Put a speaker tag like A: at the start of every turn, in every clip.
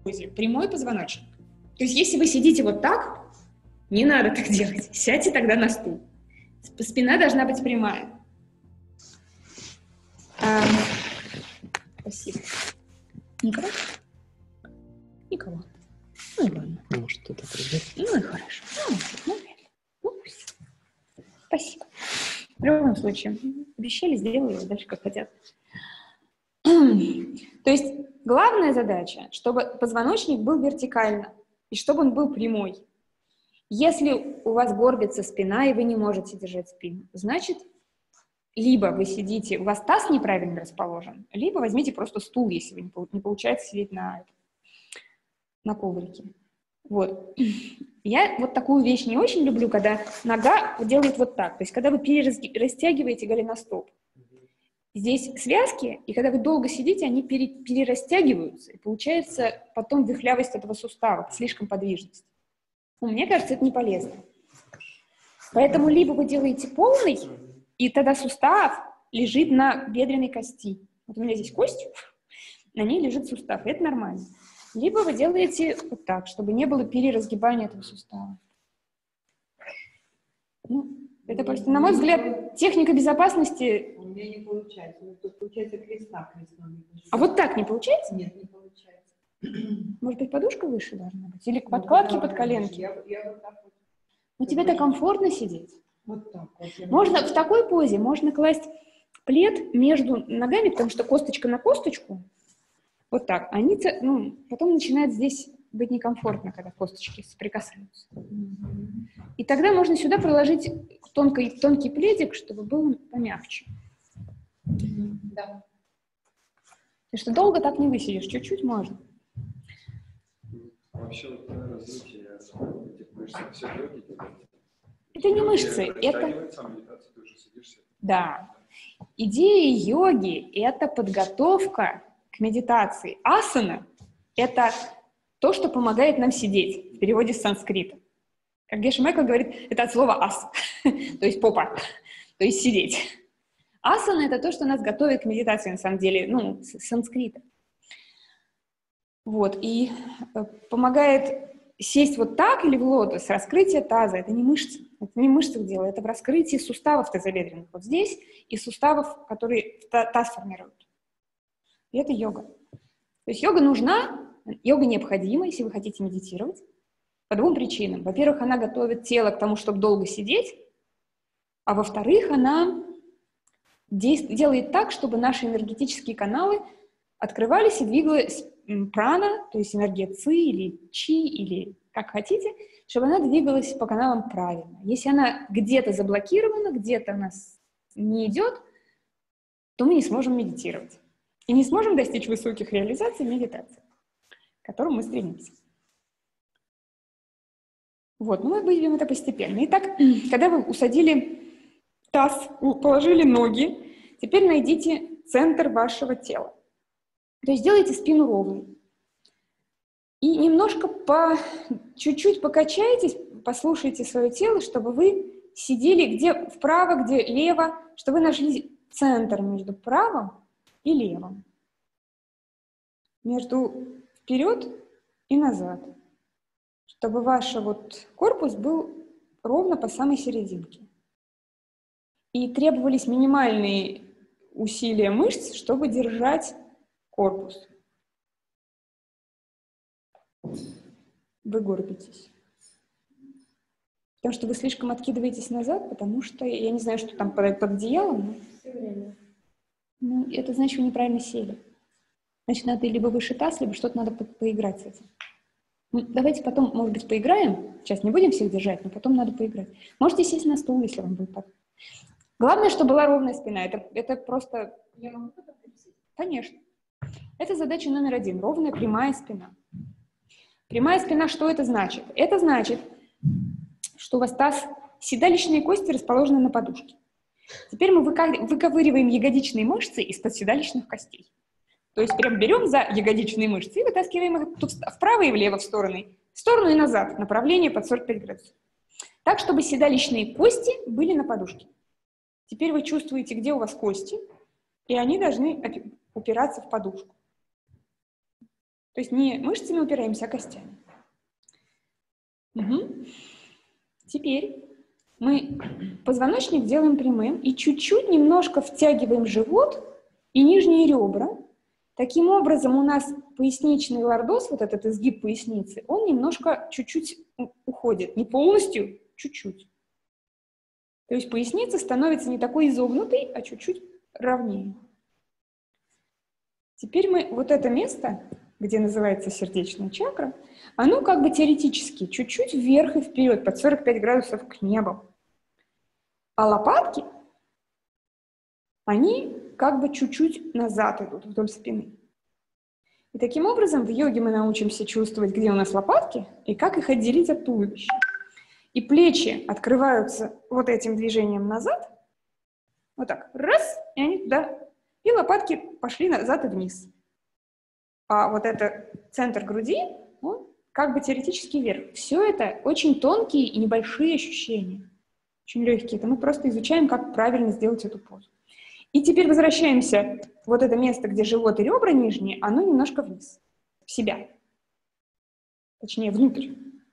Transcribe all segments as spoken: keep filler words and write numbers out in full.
A: позе прямой позвоночник. То есть если вы сидите вот так, не надо так делать. Сядьте тогда на стул. Спина должна быть прямая. А, спасибо. Никого? Никого. Ну и ладно.
B: Может, кто-то придет.
A: Ну и хорошо. Ну, ну, ну, пусть. Спасибо. В любом случае, обещали, сделали, дальше как хотят. То есть главная задача, чтобы позвоночник был вертикально и чтобы он был прямой. Если у вас горбится спина, и вы не можете держать спину, значит, либо вы сидите, у вас таз неправильно расположен, либо возьмите просто стул, если вы не получается сидеть на, на коврике. Вот. Я вот такую вещь не очень люблю, когда нога делает вот так. То есть, когда вы перерастягиваете голеностоп. Здесь связки, и когда вы долго сидите, они пере, перерастягиваются, и получается потом вихлявость этого сустава, слишком подвижность. Ну, мне кажется, это не полезно. Поэтому либо вы делаете полный, и тогда сустав лежит на бедренной кости. Вот у меня здесь кость, на ней лежит сустав, и это нормально. Либо вы делаете вот так, чтобы не было переразгибания этого сустава. Ну, это просто, на мой взгляд, техника безопасности.
C: У меня не получается. Ну, тут получается креста, креста.
A: А вот так не получается?
C: Нет, не получается.
A: Может быть, подушка выше должна быть? Или подкладки
C: ну,
A: под коленки?
C: Я, я вот так вот.
A: Ну, тебе-то комфортно сидеть?
C: Вот так вот.
A: Можно в такой позе, можно класть плед между ногами, потому что косточка на косточку, вот так, они, ну, потом начинает здесь быть некомфортно, когда косточки соприкасаются. Mm-hmm. И тогда можно сюда проложить тонкий, тонкий пледик, чтобы был помягче.
C: Mm-hmm. Да.
A: Потому что долго так не высидишь, чуть-чуть можно.
D: Вообще, вот развитие этих мышц, все йоги делают.
A: Это не мышцы, это... Да. Идея йоги — это подготовка к медитации. Асана — это то, что помогает нам сидеть, в переводе с санскрита. Как Геша Майкл говорит, это от слова ас, то есть попа, то есть сидеть. Асана — это то, что нас готовит к медитации, на самом деле, ну, с санскрита. Вот, и помогает сесть вот так или в лотос, раскрытие таза, это не мышцы, это не мышцы дело, это в раскрытии суставов тазобедренных, вот здесь, и суставов, которые таз формируют. И это йога. То есть йога нужна, йога необходима, если вы хотите медитировать, по двум причинам. Во-первых, она готовит тело к тому, чтобы долго сидеть, а во-вторых, она делает так, чтобы наши энергетические каналы открывались и двигалась прана, то есть энергия ци или чи, или как хотите, чтобы она двигалась по каналам правильно. Если она где-то заблокирована, где-то у нас не идет, то мы не сможем медитировать. И не сможем достичь высоких реализаций медитации, к которым мы стремимся. Вот, ну мы будем это постепенно. Итак, когда вы усадили таз, положили ноги, теперь найдите центр вашего тела. То есть делайте спину ровной. И немножко по, чуть-чуть покачайтесь, послушайте свое тело, чтобы вы сидели где вправо, где лево, чтобы вы нашли центр между правым и левым. Между вперед и назад. Чтобы ваш вот корпус был ровно по самой серединке. И требовались минимальные усилия мышц, чтобы держать корпус. Вы горбитесь. Потому что вы слишком откидываетесь назад, потому что, я не знаю, что там под, под одеялом, но ну, это значит, вы неправильно сели. Значит, надо либо выше таз, либо что-то надо по поиграть с этим. Ну, давайте потом, может быть, поиграем. Сейчас не будем всех держать, но потом надо поиграть. Можете сесть на стул, если вам будет так. Главное, чтобы была ровная спина. Это, это просто...
C: Я могу потом присесть?
A: Конечно. Это задача номер один. Ровная прямая спина. Прямая спина, что это значит? Это значит, что у вас таз, седалищные кости расположены на подушке. Теперь мы выковыриваем ягодичные мышцы из-под седалищных костей. То есть прям берем за ягодичные мышцы и вытаскиваем их тут вправо и влево в стороны, в сторону и назад, направление под сорок пять градусов. Так, чтобы седалищные кости были на подушке. Теперь вы чувствуете, где у вас кости, и они должны упираться в подушку. То есть не мышцами упираемся, а костями. Угу. Теперь мы позвоночник делаем прямым и чуть-чуть немножко втягиваем живот и нижние ребра. Таким образом, у нас поясничный лордоз, вот этот изгиб поясницы, он немножко чуть-чуть уходит. Не полностью, чуть-чуть. То есть поясница становится не такой изогнутой, а чуть-чуть ровнее. Теперь мы вот это место, где называется сердечная чакра, оно как бы теоретически чуть-чуть вверх и вперед, под сорок пять градусов к небу. А лопатки, они как бы чуть-чуть назад идут вдоль спины. И таким образом в йоге мы научимся чувствовать, где у нас лопатки и как их отделить от туловища. И плечи открываются вот этим движением назад, вот так, раз, и они туда, и лопатки пошли назад и вниз. А вот это центр груди, он как бы теоретически вверх. Все это очень тонкие и небольшие ощущения, очень легкие. Это мы просто изучаем, как правильно сделать эту позу. И теперь возвращаемся в вот это место, где живот и ребра нижние, оно немножко вниз, в себя. Точнее, внутрь.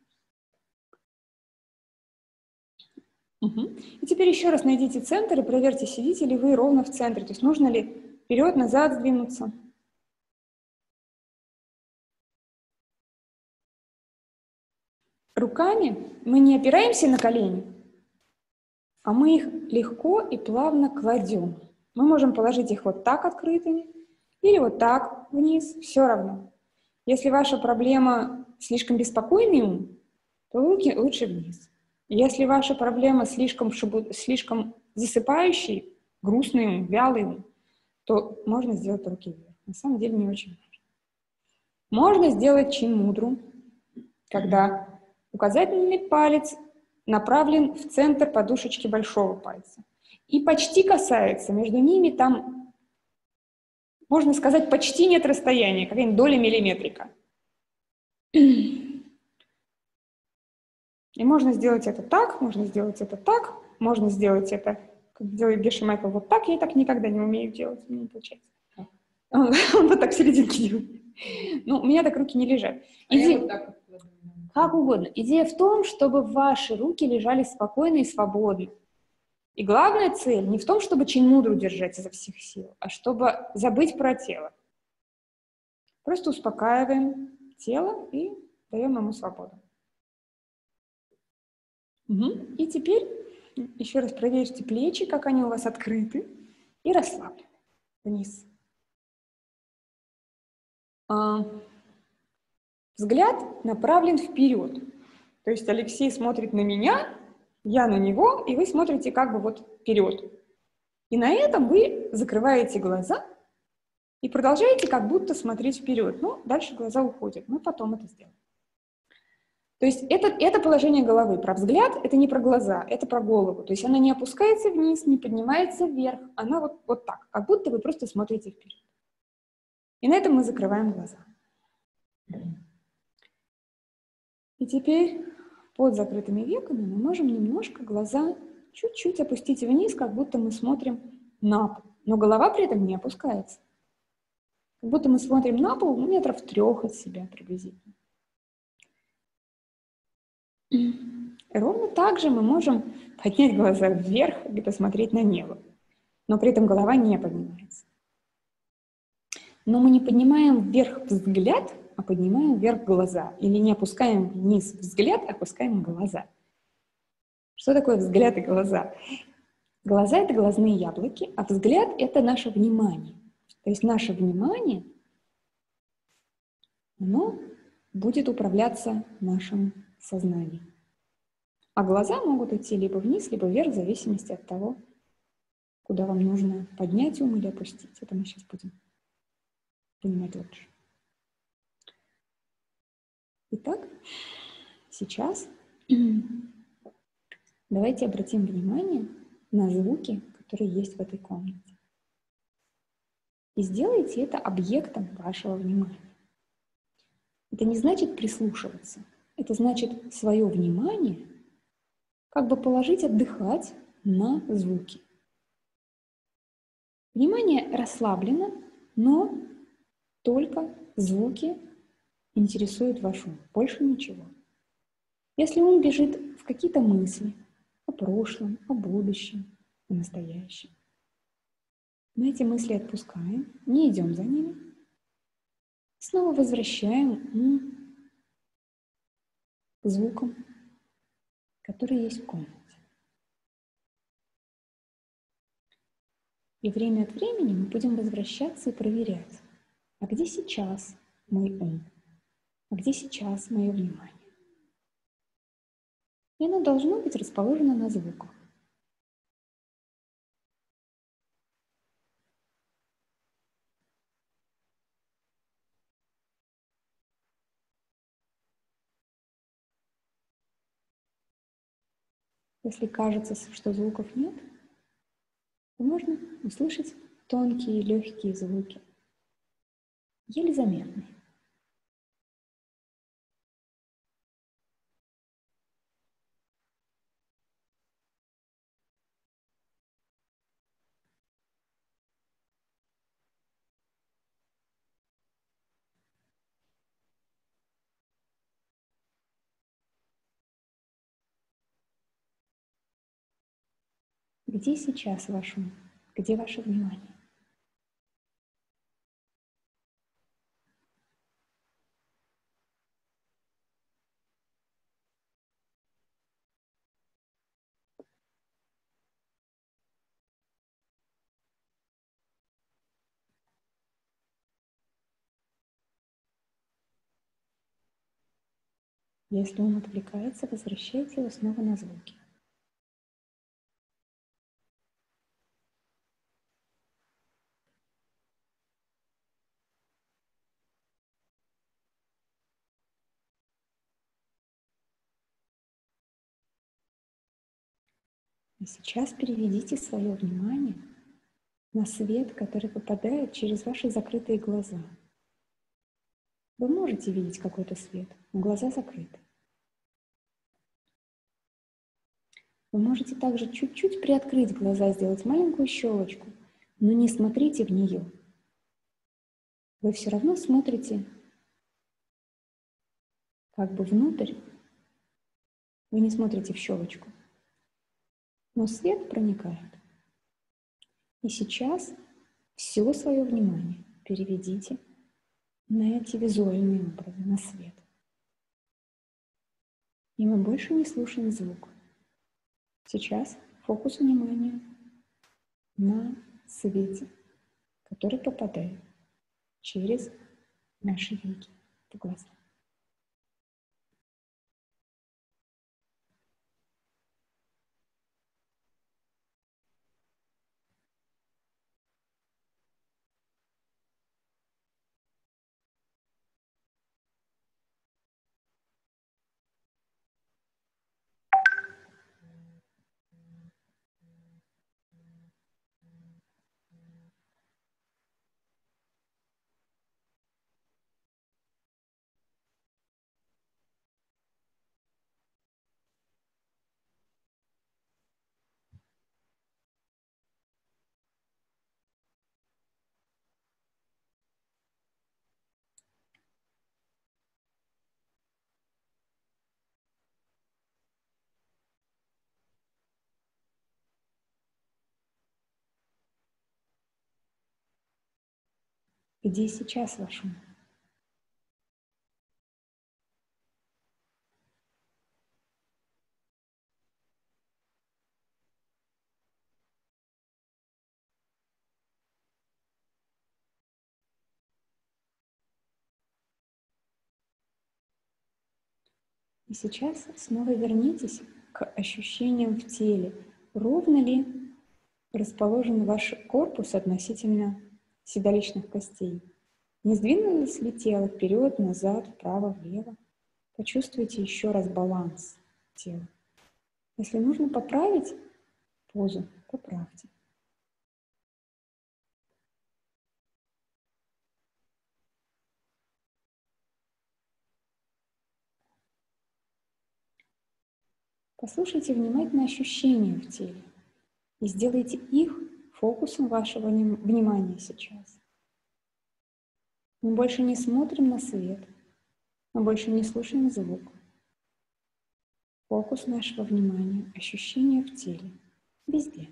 A: Угу. И теперь еще раз найдите центр и проверьте, сидите ли вы ровно в центре. То есть нужно ли вперед-назад сдвинуться. Руками мы не опираемся на колени, а мы их легко и плавно кладем. Мы можем положить их вот так открытыми или вот так вниз, все равно. Если ваша проблема слишком беспокойный ум, то руки лучше вниз. Если ваша проблема слишком, слишком засыпающий, грустный ум, вялый ум, то можно сделать руки вверх. На самом деле не очень важно. Можно сделать чин мудру, когда указательный палец направлен в центр подушечки большого пальца. И почти касается, между ними там, можно сказать, почти нет расстояния, какая-нибудь доля миллиметрика. И можно сделать это так, можно сделать это так, можно сделать это, как делает Геши Майкл, вот так. Я так никогда не умею делать, мне не получается. Он, он вот так в серединке делает. Ну, у меня так руки не лежат.
C: А
A: Иде...
C: я вот так вот.
A: Как угодно. Идея в том, чтобы ваши руки лежали спокойно и свободно. И главная цель не в том, чтобы чин мудру держать изо всех сил, а чтобы забыть про тело. Просто успокаиваем тело и даем ему свободу. Угу. И теперь еще раз проверьте плечи, как они у вас открыты и расслаблены вниз. А, взгляд направлен вперед. То есть Алексей смотрит на меня, я на него, и вы смотрите как бы вот вперед. И на этом вы закрываете глаза и продолжаете как будто смотреть вперед. Ну, дальше глаза уходят, мы потом это сделаем. То есть это, это положение головы. Про взгляд — это не про глаза, это про голову. То есть она не опускается вниз, не поднимается вверх, она вот, вот так, как будто вы просто смотрите вперед. И на этом мы закрываем глаза. И теперь под закрытыми веками мы можем немножко глаза чуть-чуть опустить вниз, как будто мы смотрим на пол. Но голова при этом не опускается. Как будто мы смотрим на пол ну, метров трех от себя приблизительно. И ровно так же мы можем поднять глаза вверх и посмотреть на небо. Но при этом голова не поднимается. Но мы не поднимаем вверх взгляд, а поднимаем вверх глаза. Или не опускаем вниз взгляд, а опускаем глаза. Что такое взгляд и глаза? Глаза — это глазные яблоки, а взгляд — это наше внимание. То есть наше внимание, оно будет управляться нашим сознанием. А глаза могут идти либо вниз, либо вверх, в зависимости от того, куда вам нужно поднять ум или опустить. Это мы сейчас будем понимать лучше. Итак, сейчас давайте обратим внимание на звуки, которые есть в этой комнате. И сделайте это объектом вашего внимания. Это не значит прислушиваться. Это значит свое внимание как бы положить, отдыхать на звуки. Внимание расслаблено, но только звуки интересует ваш ум, больше ничего. Если ум бежит в какие-то мысли о прошлом, о будущем, о настоящем, мы эти мысли отпускаем, не идем за ними, снова возвращаем ум к звукам, которые есть в комнате. И время от времени мы будем возвращаться и проверять, а где сейчас мой ум, а где сейчас мое внимание. И оно должно быть расположено на звуках. Если кажется, что звуков нет, то можно услышать тонкие, легкие звуки, еле заметные. Где сейчас ваш ум? Где ваше внимание? Если ум отвлекается, возвращайте его снова на звуки. И сейчас переведите свое внимание на свет, который попадает через ваши закрытые глаза. Вы можете видеть какой-то свет, но глаза закрыты. Вы можете также чуть-чуть приоткрыть глаза, сделать маленькую щелочку, но не смотрите в нее. Вы все равно смотрите как бы внутрь, вы не смотрите в щелочку, но свет проникает. И сейчас все свое внимание переведите на эти визуальные образы, на свет. И мы больше не слушаем звук. Сейчас фокус внимания на свете, который попадает через наши веки в глаза. Где сейчас ваш ум? И сейчас снова вернитесь к ощущениям в теле. Ровно ли расположен ваш корпус относительно седалищных костей? Не сдвинулось ли тело вперед, назад, вправо, влево? Почувствуйте еще раз баланс тела. Если нужно поправить позу, поправьте. Послушайте внимательно ощущения в теле и сделайте их фокусом вашего внимания сейчас. Мы больше не смотрим на свет, Мы больше не слушаем звук. Фокус нашего внимания, ощущения в теле, везде.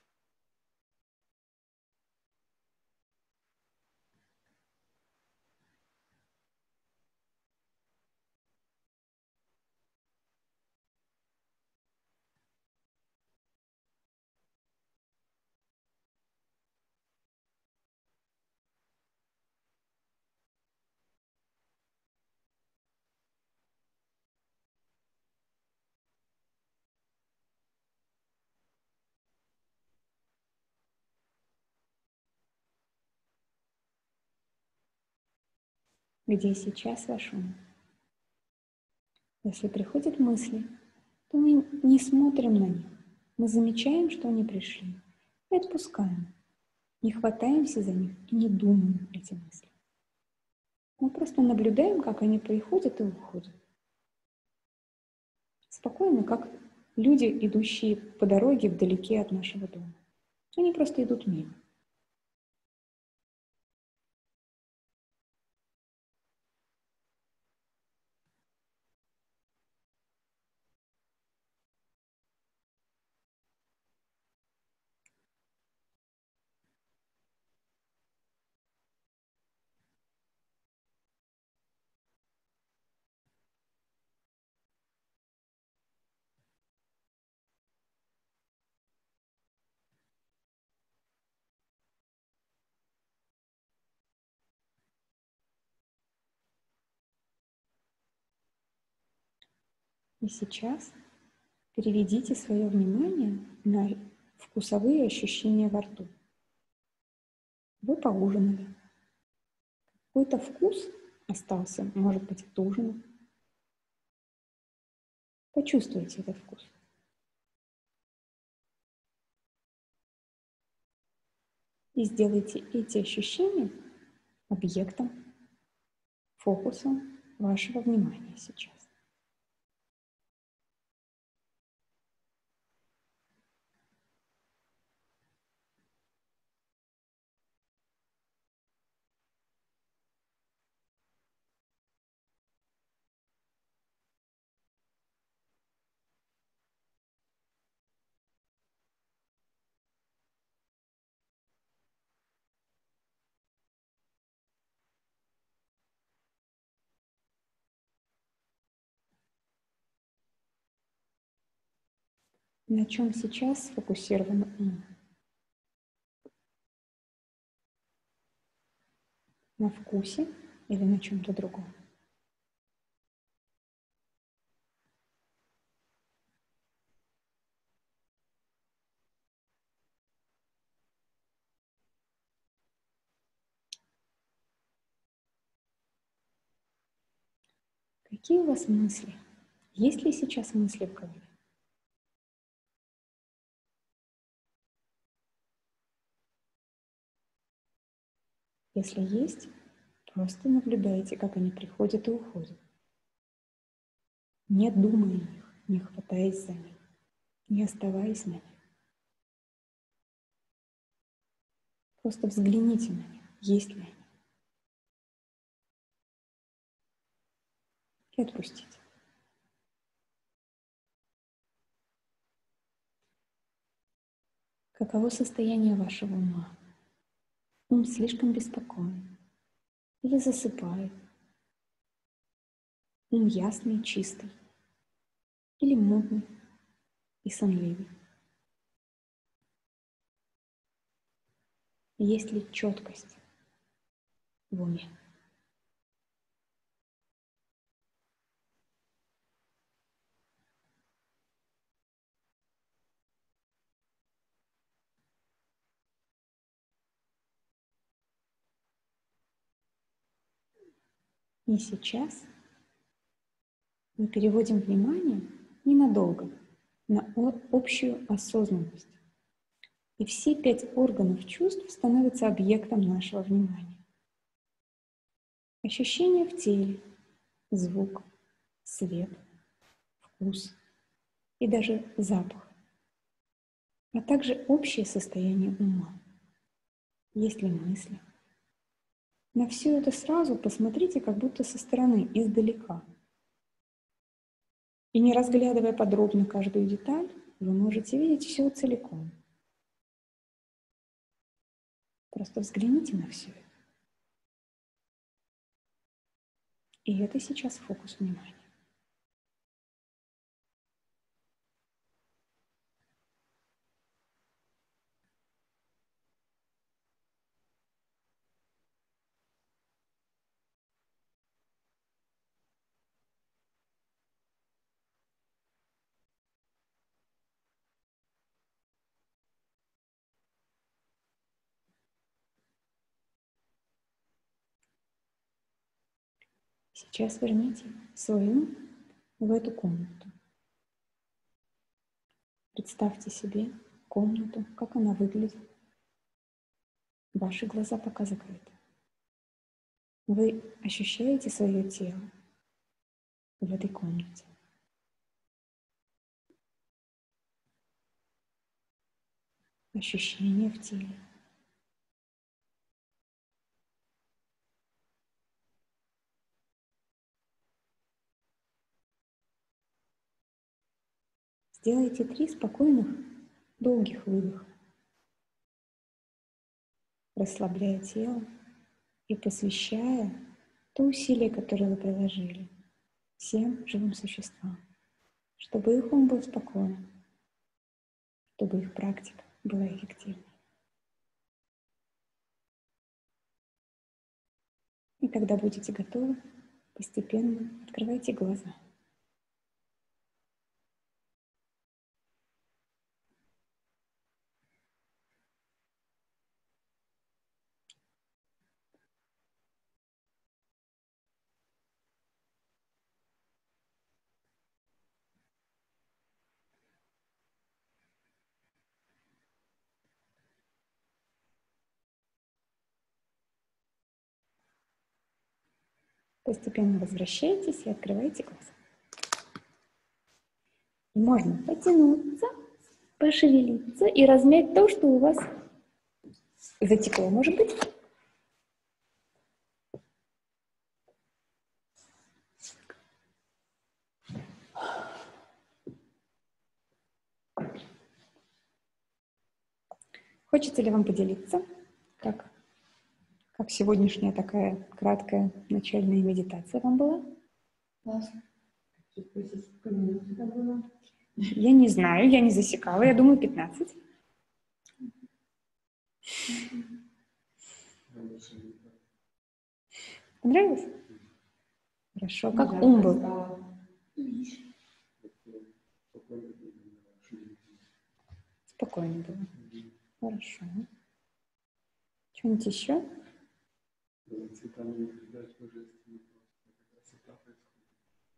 A: Где сейчас ваш ум? Если приходят мысли, то мы не смотрим на них. Мы замечаем, что они пришли, и отпускаем. Не хватаемся за них и не думаем эти мысли. Мы просто наблюдаем, как они приходят и уходят. Спокойно, как люди, идущие по дороге вдалеке от нашего дома. Они просто идут мимо. И сейчас переведите свое внимание на вкусовые ощущения во рту. Вы поужинали. Какой-то вкус остался, может быть, от ужина. Почувствуйте этот вкус. И сделайте эти ощущения объектом, фокусом вашего внимания сейчас. На чем сейчас сфокусирован ум? На вкусе или на чем-то другом? Какие у вас мысли? Есть ли сейчас мысли в голове? Если есть, просто наблюдайте, как они приходят и уходят. Не думая о них, не хватаясь за них, не оставаясь на них. Просто взгляните на них, есть ли они. И отпустите. Каково состояние вашего ума? Ум слишком беспокоен или засыпает? Ум ясный, чистый или мутный и сонливый? Есть ли четкость в уме? И сейчас мы переводим внимание ненадолго на общую осознанность. И все пять органов чувств становятся объектом нашего внимания. Ощущения в теле, звук, свет, вкус и даже запах, а также общее состояние ума. Есть ли мысли? на все это сразу посмотрите как будто со стороны, издалека. И не разглядывая подробно каждую деталь, вы можете видеть все целиком. Просто взгляните на все это. И это сейчас фокус внимания. Сейчас верните свой ум в эту комнату. Представьте себе комнату, как она выглядит. Ваши глаза пока закрыты. Вы ощущаете свое тело в этой комнате. Ощущения в теле. Сделайте три спокойных, долгих выдоха, расслабляя тело и посвящая то усилие, которое вы приложили всем живым существам, чтобы их ум был спокоен, чтобы их практика была эффективной. И когда будете готовы, постепенно открывайте глаза. Постепенно возвращайтесь и открывайте глаза. Можно потянуться, пошевелиться и размять то, что у вас затекло, может быть. Хочется ли вам поделиться, как, как сегодняшняя такая краткая начальная медитация вам была?
C: Классно. Сколько минут это было?
A: Я не знаю, я не засекала, я думаю, пятнадцать. Понравилось? Хорошо. Как
C: Да,
A: ум был?
C: стало.
A: Спокойно было. Хорошо. Что-нибудь еще?
D: За цветами наблюдать божественный красота происходит.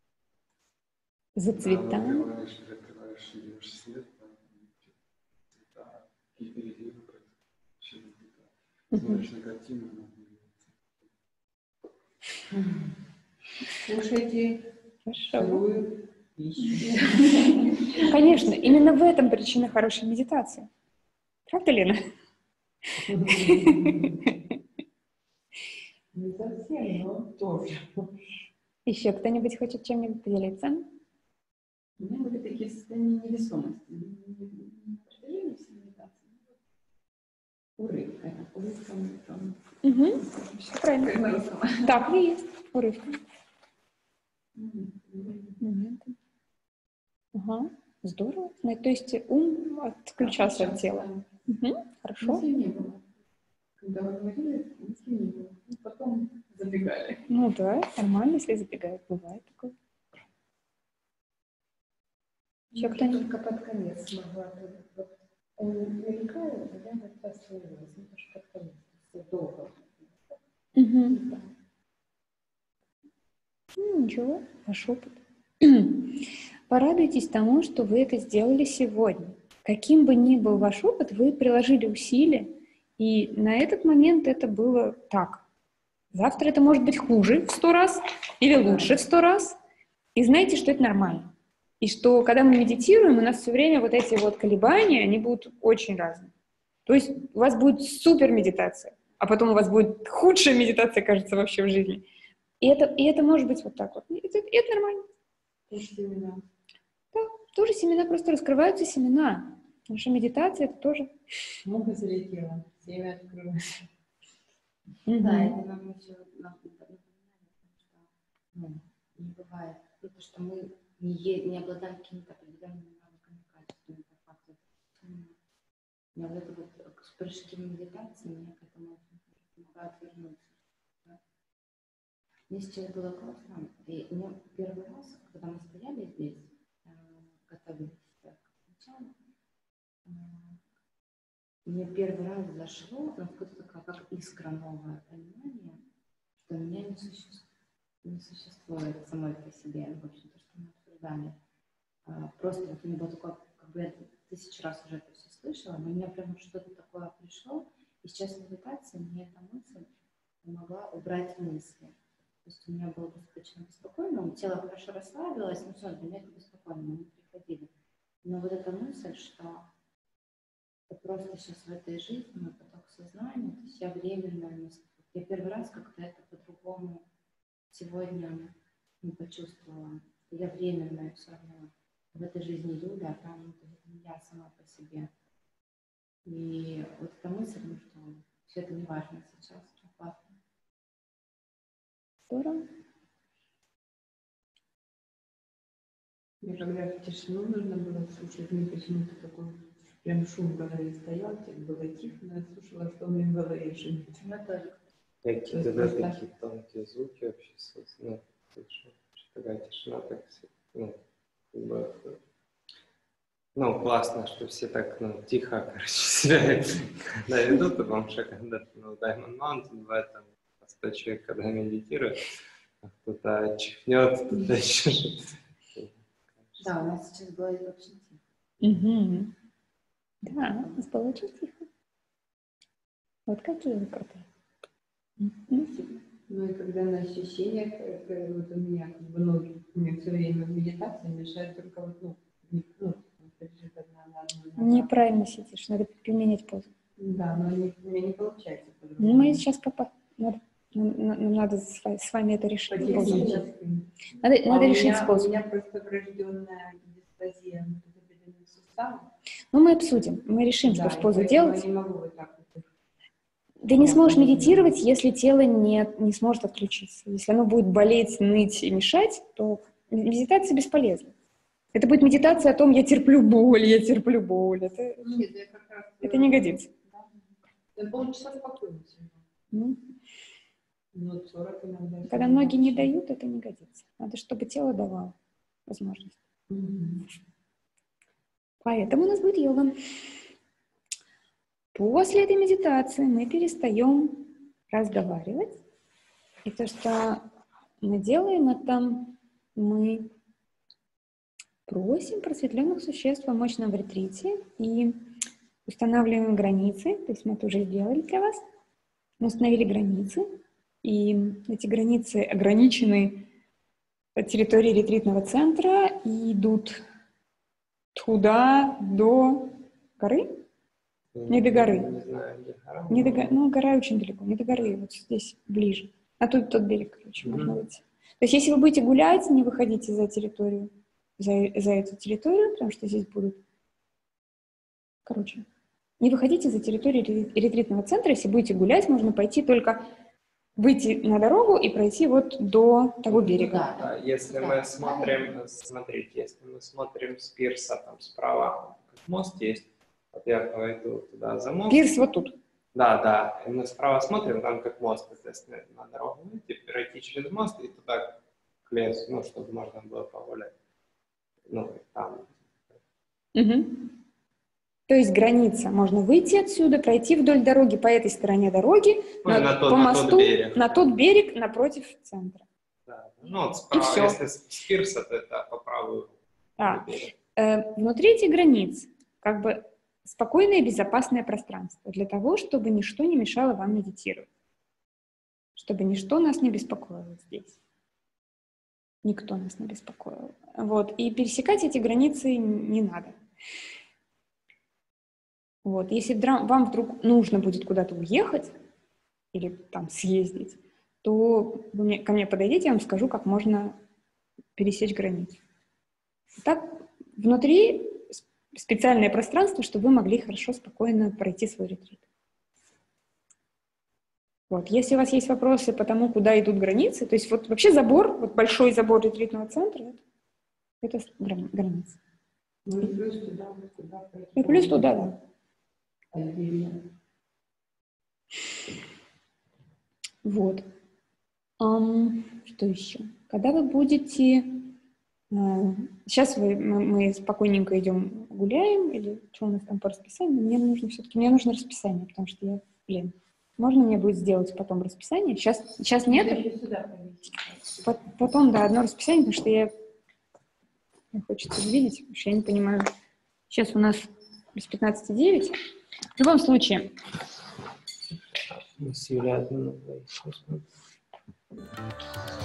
A: За цветами?
D: Открываешь, закрываешь, идешь свет, там цвета, какие-то рельефы происходят. Вообще цвета. Смотришь на картину, она двигается.
C: Кушайте
A: Хорошо.
C: сырую пищу.
A: Конечно, именно в этом причина хорошей медитации. Правда, Лена?
C: Не совсем, но тоже.
A: Еще кто-нибудь хочет чем-нибудь поделиться?
C: У меня были такие состояния невесомости. Не протяжении всей медитации. Урыв. Урывком. там.
A: Угу. Все правильно.
C: Как на русском.
A: Так и есть. Урывком.
C: Мгм.
A: Моментом. Ага. Здорово. Ну, то есть ум отключался от тела. Угу. Хорошо.
C: Мыслей не было. Когда вы говорили, мыслей не было. И потом забегали.
A: Ну да, нормально, если забегает. Бывает такое. Еще
C: Я
A: кто-нибудь?
C: только под конец смогла. Вот, он мелькает, а я как-то остановилась. Ну, потому что под конец. Все долго.
A: Угу. Ну, ничего, ваш опыт. Порадуйтесь тому, что вы это сделали сегодня. Каким бы ни был ваш опыт, вы приложили усилия, и на этот момент это было так. Завтра это может быть хуже в сто раз или лучше в сто раз. И знайте, что это нормально. И что, когда мы медитируем, у нас все время вот эти вот колебания, они будут очень разные. То есть у вас будет супер медитация, а потом у вас будет худшая медитация, кажется, вообще в жизни. И это, и это может быть вот так вот. И это, и это нормально.
C: Тоже семена.
A: Да, тоже семена, просто раскрываются семена. Наша медитация — это тоже...
C: Много залетело, семя открылось.
B: Да, это нам еще напоминает, что ну, не бывает. Ну, то, что мы не, е- не обладаем какими-то определенными навыками, качествами, по факту. Но вот это вот прыжки в медитации мне к этому очень помогают вернуться. Да. Мне сейчас было классно. И мне первый раз, когда мы стояли здесь, э, готовились к началу, э, мне первый раз зашло, ну, какое-то такое, как искра новое понимание, что меня не существует, не существует самой по себе, ну, в общем, то, что мы обсуждали. А, просто вот у меня было такое, как бы я тысячу раз уже это все слышала, но у меня прям что-то такое пришло, и сейчас в медитации мне эта мысль помогла убрать мысли. То есть у меня было достаточно беспокойно, тело хорошо расслабилось, но все, для меня это беспокойно, мы не приходили. Но вот эта мысль, что это просто сейчас в этой жизни мой поток сознания, то есть я временно, я первый раз как-то это по-другому сегодня не почувствовала, что я временная все равно в этой жизни Юля, а там это не я сама по себе. И вот эта мысль, ну, что все это не важно сейчас, очень классно.
A: Здорово.
C: Мне когда в тишину нужно было слушать, мне почему-то такой прям шум в голове стоял, было тихо, но я слушала, что у меня в голове шумит.
B: Я тоже.
D: Какие-то да, такие тонкие звуки вообще, ну, такая тишина, так, ну, как бы, ну, классно, что все так, ну, тихо, короче, себя когда ведут, потому что когда ты, ну, Diamond Mountain, в этом сто человек, когда медитирует, кто-то чихнет, кто-то еще что-то.
B: Да, у нас сейчас было очень тихо.
A: Угу. Да, у нас было очень тихо. Вот какие вы крутые.
C: Ну и когда на ощущениях, это, вот у меня как бы ноги, у меня все время в медитации мешает только вот, ну, не, ну, лежит одна на одну ногу.
A: Неправильно сидишь, надо поменять позу.
C: Да, но не, у меня не получается
A: Ну,
C: по-другому.
A: мы сейчас попа... Надо, нам надо с вами, с вами это решить.
C: По-технически.
A: Надо,
C: А
A: надо
C: у
A: решить
C: меня,
A: способ.
C: У меня просто врожденная дисплазия тазобедренных суставов.
A: Ну, мы обсудим, мы решим,
C: Да,
A: что
C: и
A: позу
C: поэтому
A: делать.
C: я не могу вот так вот.
A: Ты не
C: Я
A: сможешь
C: понимаю.
A: медитировать, если тело не, не сможет отключиться. Если оно будет болеть, ныть и мешать, то медитация бесполезна. Это будет медитация о том, я терплю боль, я терплю боль. Это,
C: Нет, я как раз,
A: это не годится.
C: Да. Я полчаса спокойно сижу.
A: Ну,
C: Минут сорок иногда.
A: когда ноги не дают, это не годится. Надо, чтобы тело давало возможность.
C: Угу.
A: Поэтому у нас будет йога. После этой медитации мы перестаем разговаривать. И то, что мы делаем, это мы просим просветленных существ помочь нам в ретрите и устанавливаем границы. То есть мы это уже сделали для вас. Мы установили границы. И эти границы ограничены от территории ретритного центра и идут туда, до горы. Не до горы.
D: Не знаю, где гора.
A: Не до го... Ну, гора очень далеко, не до горы, вот здесь ближе. А тут тот берег, короче, mm-hmm. можно выйти. То есть, если вы будете гулять, не выходите за территорию, за, за эту территорию, потому что здесь будут... Короче, не выходите за территорию ретритного центра. Если будете гулять, можно пойти только выйти на дорогу и пройти вот до того берега.
B: Да,
D: Да, если мы смотрим, смотрите, если мы смотрим с пирса, там справа как мост есть, вот я пойду туда за мост.
A: Пирс вот тут.
D: Да, да. И мы справа смотрим, там как мост, естественно, на дорогу выйти, пройти через мост и туда к лесу, ну, чтобы можно было погулять. Ну, там.
A: Угу. То есть граница. Можно выйти отсюда, пройти вдоль дороги по этой стороне дороги,
D: Ну,
A: на,
D: на тот,
A: по
D: на
A: мосту,
D: тот берег.
A: на тот берег напротив центра.
D: Да. Ну, вот справа, если с пирса, то это по правую
A: а,
D: берег.
A: Э, внутри этих границ как бы спокойное и безопасное пространство для того, чтобы ничто не мешало вам медитировать. Чтобы ничто нас не беспокоило здесь. Никто нас не беспокоил. Вот. И пересекать эти границы не надо. Вот. Если вам вдруг нужно будет куда-то уехать, или там съездить, то вы мне, ко мне подойдите, я вам скажу, как можно пересечь границу. Так, внутри специальное пространство, чтобы вы могли хорошо, спокойно пройти свой ретрит. Вот. Если у вас есть вопросы по тому, куда идут границы, то есть вот вообще забор, вот большой забор ретритного центра, это, это грани- граница.
C: Ну и плюс туда, куда пойти.
A: И плюс туда, да.
C: Отдельно.
A: Вот. Ам, что еще? Когда вы будете... а, сейчас вы, мы, мы спокойненько идем гуляем, или что у нас там по расписанию? Мне нужно все-таки, мне нужно расписание, потому что я, блин, можно мне будет сделать потом расписание? Сейчас, сейчас нет. По- Потом, да, одно расписание, потому что я... Мне хочется увидеть, потому что я не понимаю. Сейчас у нас без пятнадцати девять. В любом случае,
D: Мы с Юлей одну на двоих.